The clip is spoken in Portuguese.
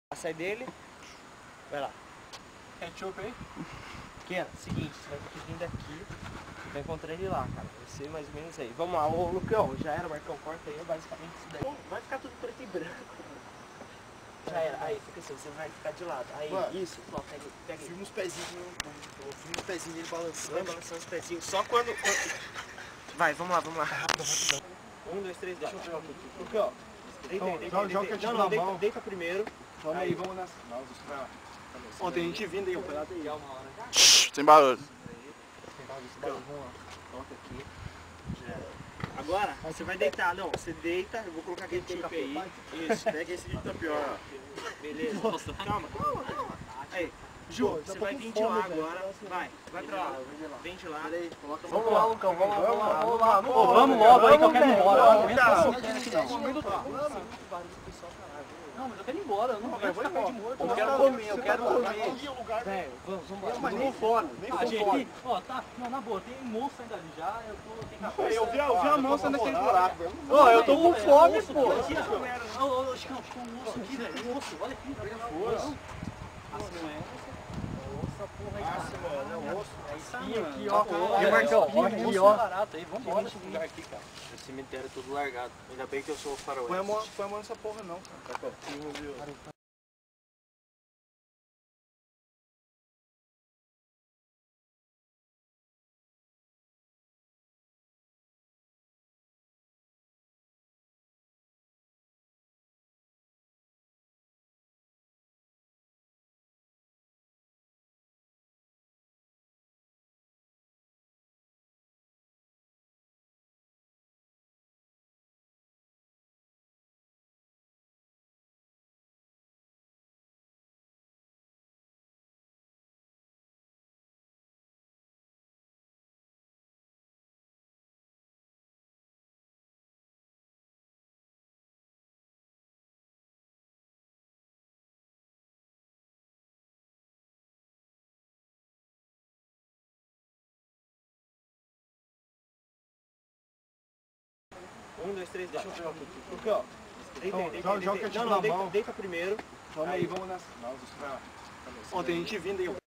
Sai dele, vai lá. Ketchup aí? Ken, seguinte, você vai ter que vir daqui, vai encontrar ele lá, cara. Vai ser mais ou menos aí. Vamos lá, ô Lucão, já era, Marcão, corta aí, basicamente isso daí. Vai ficar tudo preto e branco. Já era, aí fica assim, você vai ficar de lado. Aí, mano, isso, ó, pega aí. Filma os pezinhos, filma os pezinhos dele balançando. Vai balançando os pezinhos, só quando... Vai, vamos lá, vamos lá. Rapidão. 1, 2, 3, deixa eu ver aqui. Lucão, deita aí, deita aí. Joga Não, não, deita primeiro. Vamos aí, vamos nessa. Ó, tem gente vindo aí, ó. Cuidado aí. Sem barulho. Toca aqui. Agora, você vai deitar. Não, você deita, eu vou colocar aquele tape aí. Isso, pega esse de tapioca. Beleza. Calma. Aí, Ju, você vai ventilar agora. Vai pra lá. Ventilar. Vamos lá, Lucão, vamos lá. Vamos logo aí que eu quero ir embora. Não, mas eu quero ir embora, eu não vou ficar perto de morto. Eu quero comer. Velho, vamos embora. Mas nem fome, nem Gente, ó, tá, não, na boa, tem moço ainda ali já, tem café. Eu vi a moça naquele buraco. Ó, eu tô com fome, pô. Ô, Chicão, tem um moço aqui, velho, um moço, olha aqui. Assim não é. Nossa, porra, aí, Não, osso. é espinha aqui, ó. E Marcão, olha aqui, ó. Barato aí, vambora. Esse lugar aqui, cara. Esse cemitério é todo largado. Ainda bem que eu sou faroeste. Põe a mão nessa porra não, cara. Um, dois, três, deixa eu ver aqui. Lucão, deita aí. Joga o ketchup Não, na mão. deita primeiro. Vamos aí, vamos nessa. Ó, tem gente vindo aí, ó.